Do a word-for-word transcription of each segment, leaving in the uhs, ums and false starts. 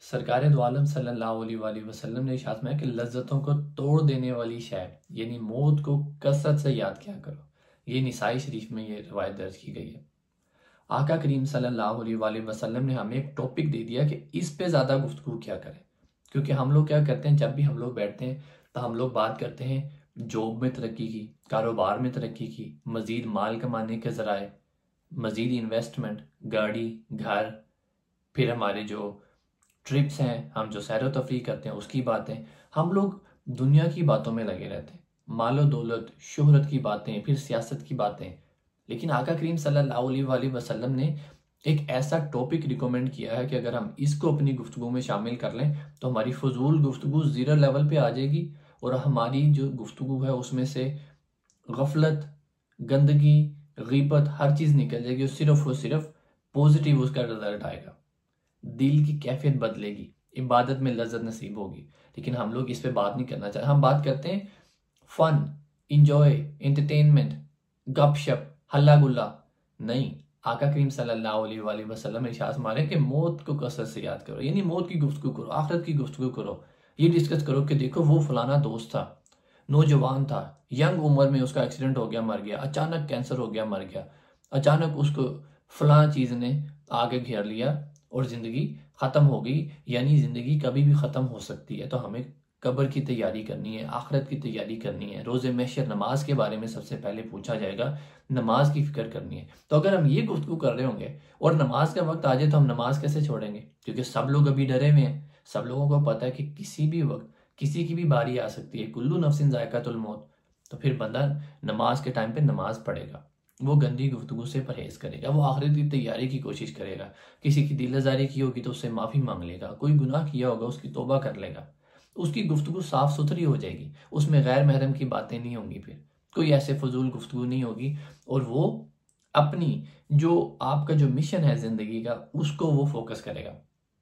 सरकार दो आलम सल्लल्लाहु अलैहि वसल्लम ने इरशाद फरमाया कि लज्जतों को तोड़ देने वाली शय यानी मौत को कसरत से याद किया करो। ये निसाई शरीफ में ये रवायत दर्ज की गई है। आका करीम सल्लल्लाहु अलैहि वसल्लम ने हमें एक टॉपिक दे दिया कि इस पे ज़्यादा गुफ्तगू क्या करें, क्योंकि हम लोग क्या करते हैं, जब भी हम लोग बैठते हैं तो हम लोग बात करते हैं जॉब में तरक्की की, कारोबार में तरक्की की, मज़ीद माल कमाने के ज़राए, मज़ीद इन्वेस्टमेंट, गाड़ी, घर, फिर हमारे जो ट्रिप्स हैं, हम जो सैर व तफरीह करते हैं उसकी बातें। हम लोग दुनिया की बातों में लगे रहते हैं, मालो दौलत, शोहरत की बातें, फिर सियासत की बातें। लेकिन आका करीम सल्लल्लाहु अलैहि वसल्लम ने एक ऐसा टॉपिक रिकमेंड किया है कि अगर हम इसको अपनी गुफ्तगू में शामिल कर लें तो हमारी फजूल गुफ्तगू ज़ीरो लेवल पे आ जाएगी और हमारी जो गुफ्तगू है उसमें से गफलत, गंदगी, ग़ीबत हर चीज़ निकल जाएगी और सिर्फ और सिर्फ पॉजिटिव उसका रिजल्ट आएगा। दिल की कैफियत बदलेगी, इबादत में लज्जत नसीब होगी। लेकिन हम लोग इस पे बात नहीं करना चाहते। हम बात करते हैं फन, इंजॉय, एंटरटेनमेंट, गपशप, हल्ला गुल्ला। नहीं, आका करीम सल्लल्लाहु अलैहि वसल्लम ने इरशाद फरमाया कि मौत को कसरत से याद करो, यानी मौत की गुफ्तगू करो, आखिरत की गुफ्तगू करो। ये डिस्कस करो कि देखो वो फलाना दोस्त था, नौजवान था, यंग उम्र में उसका एक्सीडेंट हो गया, मर गया, अचानक कैंसर हो गया, मर गया, अचानक उसको फलां चीज़ ने आगे घेर लिया और ज़िंदगी ख़त्म हो गई। यानी ज़िंदगी कभी भी ख़त्म हो सकती है। तो हमें कब्र की तैयारी करनी है, आखिरत की तैयारी करनी है। रोज़े महशर नमाज के बारे में सबसे पहले पूछा जाएगा, नमाज की फ़िक्र करनी है। तो अगर हम ये गुफ्तगू कर रहे होंगे और नमाज का वक्त आ जाए तो हम नमाज कैसे छोड़ेंगे? क्योंकि सब लोग अभी डरे हुए हैं, सब लोगों को पता है कि किसी भी वक्त किसी की भी बारी आ सकती है, कुल्लू नफ्सिन ज़ायक़ातुल मौत। तो फिर बंदा नमाज के टाइम पे नमाज पढ़ेगा, वो गंदी गुफ्तगू से परहेज करेगा, वो आखिरत की तैयारी की कोशिश करेगा। किसी की दिल आज़ारी की होगी तो उससे माफ़ी मांग लेगा, कोई गुनाह किया होगा उसकी तौबा कर लेगा, उसकी गुफ्तगू साफ़ सुथरी हो जाएगी, उसमें गैर महरम की बातें नहीं होंगी, फिर कोई ऐसे फजूल गुफ्तगू नहीं होगी और वो अपनी जो आपका जो मिशन है ज़िंदगी का उसको वो फोकस करेगा।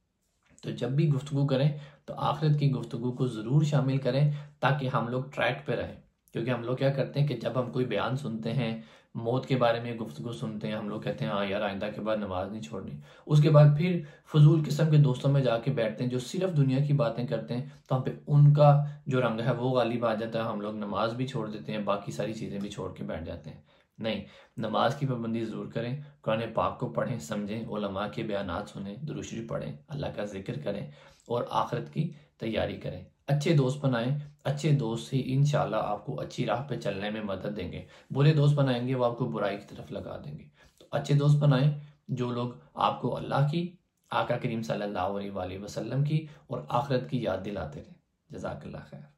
तो जब भी गुफ्तगू करें तो आखिरत की गुफ्तगू को ज़रूर शामिल करें ताकि हम लोग ट्रैक पे रहें। क्योंकि हम लोग क्या करते हैं कि जब हम कोई बयान सुनते हैं, मौत के बारे में गुफ्तगू सुनते हैं, हम लोग कहते हैं हाँ यार आइंदा के बाद नमाज नहीं छोड़नी। उसके बाद फिर फजूल किस्म के दोस्तों में जाके बैठते हैं जो सिर्फ दुनिया की बातें करते हैं, तो हम पे उनका जो रंग है वो गालिब आ जाता है। हम लोग नमाज भी छोड़ देते हैं, बाकी सारी चीज़ें भी छोड़ के बैठ जाते हैं। नहीं, नमाज की पाबंदी ज़रूर करें, कुरान पाक को पढ़ें, समझें, उलमा के बयानात सुनें, दुरूद शरीफ पढ़ें, अल्लाह का जिक्र करें और आखिरत की तैयारी करें। अच्छे दोस्त बनाएं, अच्छे दोस्त ही इंशाल्लाह आपको अच्छी राह पे चलने में मदद देंगे। बुरे दोस्त बनाएंगे वो आपको बुराई की तरफ लगा देंगे। तो अच्छे दोस्त बनाएं जो लोग आपको अल्लाह की, आका करीम सल्लल्लाहु अलैहि वसल्लम की और आखिरत की याद दिलाते रहें। जज़ाकल्लाह खैर।